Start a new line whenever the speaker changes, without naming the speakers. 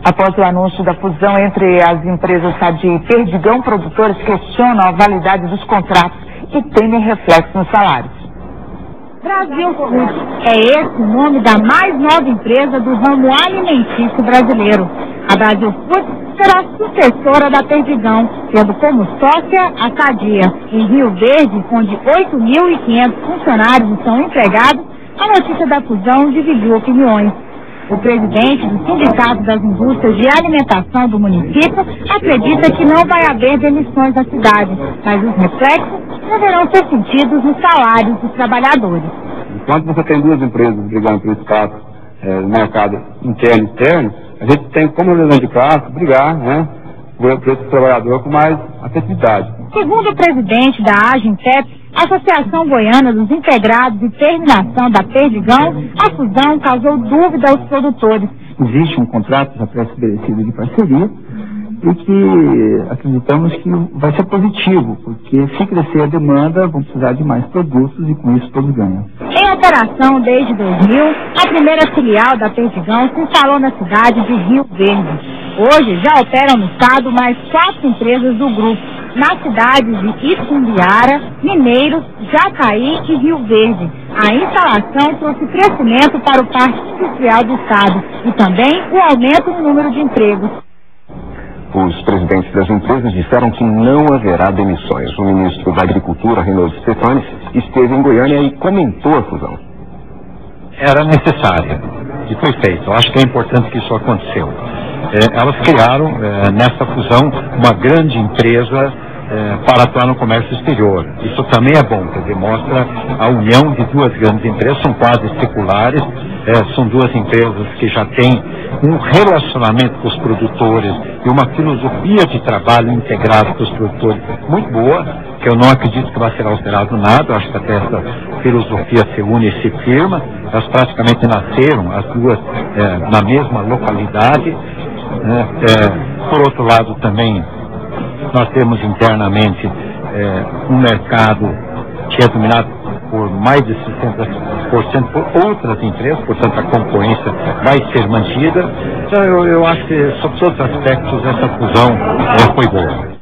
Após o anúncio da fusão entre as empresas Sadia e Perdigão, produtores questionam a validade dos contratos e temem reflexo nos salários.
Brasil Food é esse o nome da mais nova empresa do ramo alimentício brasileiro. A Brasil Food será sucessora da Perdigão, tendo como sócia a Sadia. Em Rio Verde, onde 8.500 funcionários estão empregados, a notícia da fusão dividiu opiniões. O presidente do Sindicato das Indústrias de Alimentação do município acredita que não vai haver demissões na cidade, mas os reflexos deverão ser sentidos nos salários dos trabalhadores.
Enquanto você tem duas empresas brigando por espaço no mercado interno e externo, a gente tem como representante de classe brigar, por esse trabalhador com mais afetividade.
Segundo o presidente da Agintep, Associação Goiana dos Integrados e Terminação da Perdigão, a fusão causou dúvida aos produtores.
Existe um contrato já pré-estabelecido de parceria e que acreditamos que vai ser positivo, porque se crescer a demanda, vão precisar de mais produtos e com isso todos ganham.
Em operação desde 2000, a primeira filial da Perdigão se instalou na cidade de Rio Verde. Hoje já operam no estado mais 4 empresas do grupo, nas cidades de Itumbiara, Mineiros, Jacaí e Rio Verde. A instalação trouxe crescimento para o parque industrial do estado e também o aumento no número de empregos.
Os presidentes das empresas disseram que não haverá demissões. O ministro da Agricultura, Reinaldo Stefanes, esteve em Goiânia e comentou a fusão.
Era necessária e foi feito. Eu acho que é importante que isso aconteceu. Elas criaram, nessa fusão, uma grande empresa para atuar no comércio exterior. Isso também é bom, quer dizer, mostra a união de duas grandes empresas, são quase seculares, são duas empresas que já têm um relacionamento com os produtores e uma filosofia de trabalho integrado com os produtores muito boa, que eu não acredito que vai ser alterado nada. Eu acho que até essa filosofia se une e se firma. Elas praticamente nasceram, as duas, na mesma localidade. Por outro lado, também, nós temos internamente um mercado que é dominado por mais de 60% por outras empresas, portanto a concorrência vai ser mantida. Então eu acho que, sob todos os aspectos, essa fusão foi boa.